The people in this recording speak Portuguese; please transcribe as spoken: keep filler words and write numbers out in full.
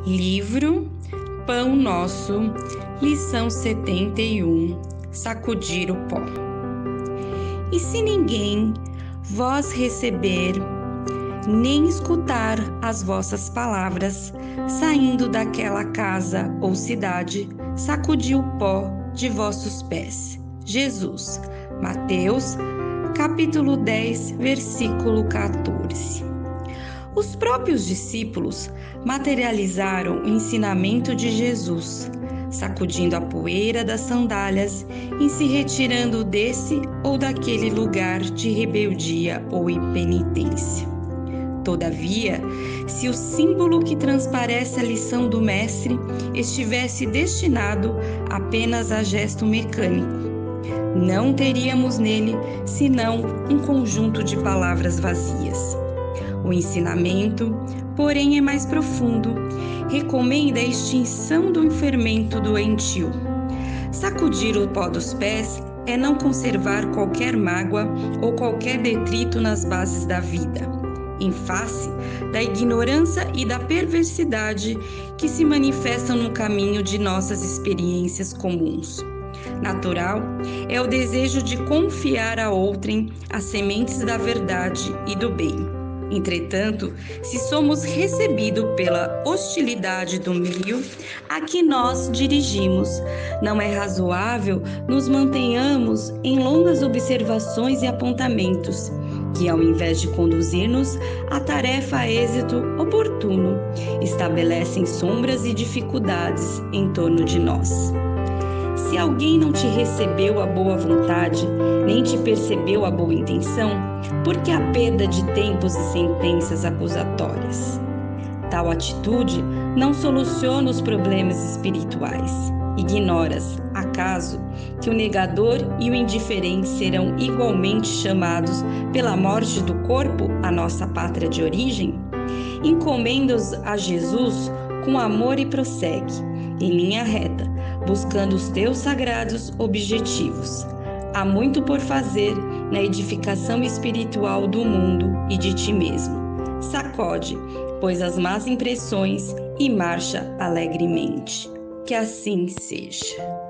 Livro Pão Nosso, lição setenta e um, sacudir o pó. E se ninguém vós receber, nem escutar as vossas palavras, saindo daquela casa ou cidade, sacudi o pó de vossos pés. Jesus, Mateus, capítulo dez, versículo quatorze. Os próprios discípulos materializaram o ensinamento de Jesus, sacudindo a poeira das sandálias e se retirando desse ou daquele lugar de rebeldia ou impenitência. Todavia, se o símbolo que transparece a lição do Mestre estivesse destinado apenas a gesto mecânico, não teríamos nele senão um conjunto de palavras vazias. O ensinamento, porém, é mais profundo. Recomenda a extinção do fermento doentio. Sacudir o pó dos pés é não conservar qualquer mágoa ou qualquer detrito nas bases da vida, em face da ignorância e da perversidade que se manifestam no caminho de nossas experiências comuns. Natural é o desejo de confiar a outrem as sementes da verdade e do bem. Entretanto, se somos recebidos pela hostilidade do meio a que nós dirigimos, não é razoável nos mantenhamos em longas observações e apontamentos, que ao invés de conduzir-nos à tarefa a êxito oportuno, estabelecem sombras e dificuldades em torno de nós. Se alguém não te recebeu a boa vontade, nem te percebeu a boa intenção, por que a perda de tempos e sentenças acusatórias? Tal atitude não soluciona os problemas espirituais. Ignoras, acaso, que o negador e o indiferente serão igualmente chamados pela morte do corpo à nossa pátria de origem? Encomenda-os a Jesus com amor e prossegue, em linha reta, buscando os teus sagrados objetivos. Há muito por fazer na edificação espiritual do mundo e de ti mesmo. Sacode, pois, as más impressões e marcha alegremente. Que assim seja.